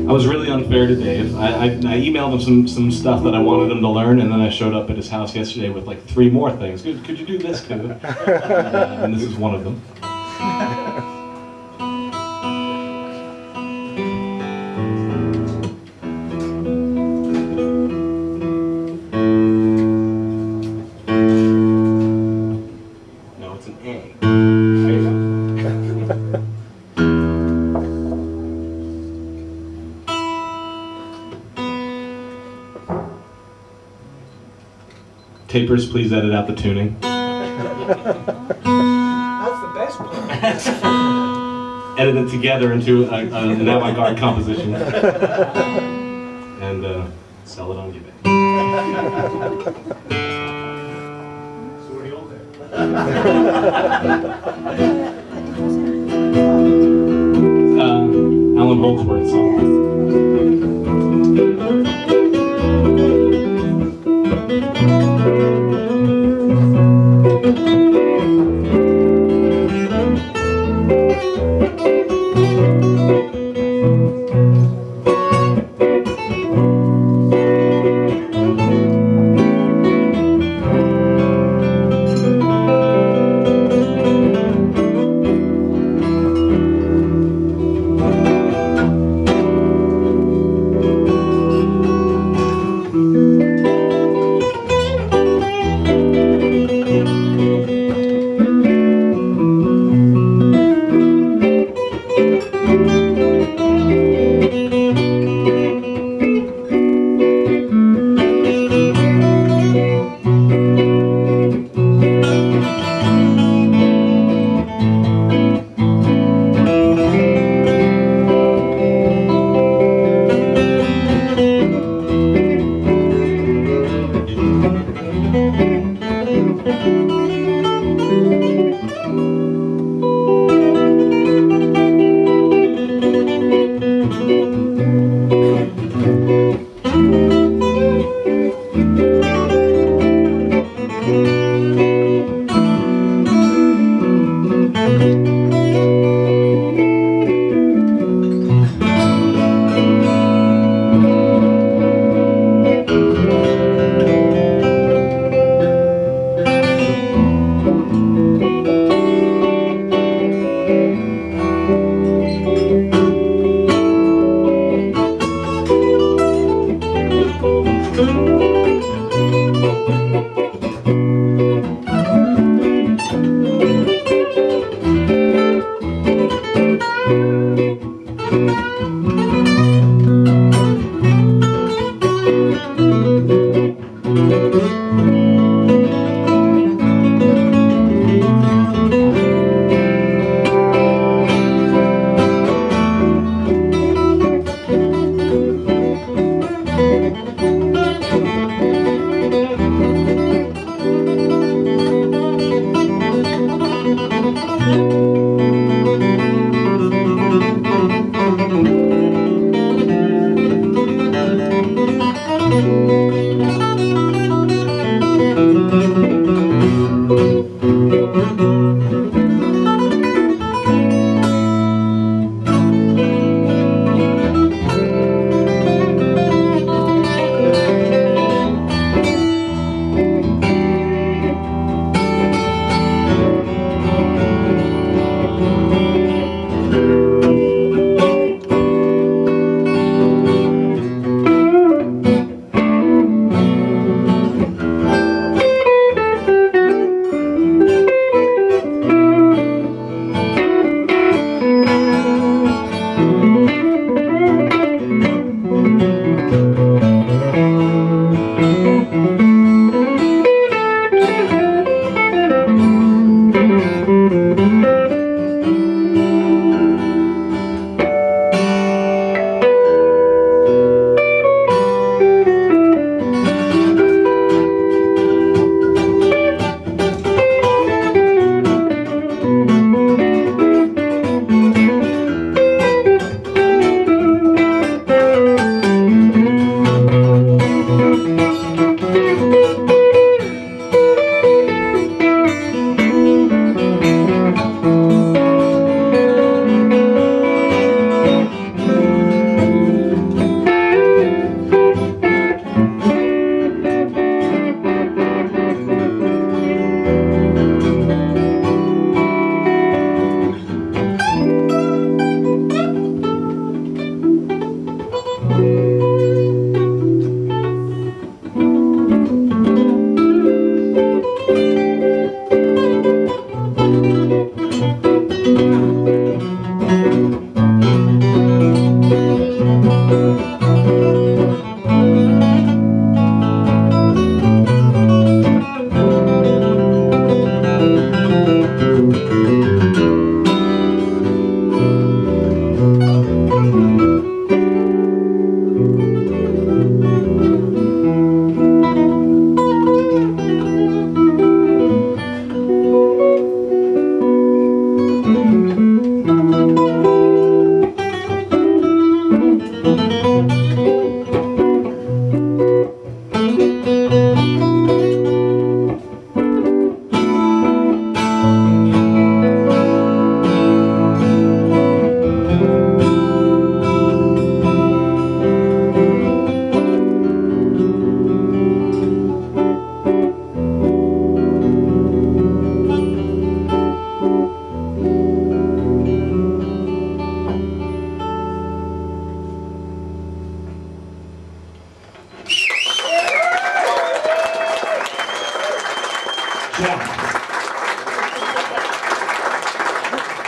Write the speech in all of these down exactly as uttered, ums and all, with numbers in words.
I was really unfair to Dave. I, I, I emailed him some, some stuff that I wanted him to learn, and then I showed up at his house yesterday with like three more things. Could, could you do this too? Uh, and this is one of them. No, it's an A. There you go. Tapers, please edit out the tuning. That's the best part. Edit it together into a, a, an avant-garde composition. And uh, sell it on eBay. Sorry, old there. uh, Allan Holdsworth song.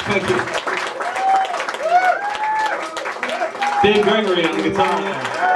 Thank you. Dave Gregory on the guitar.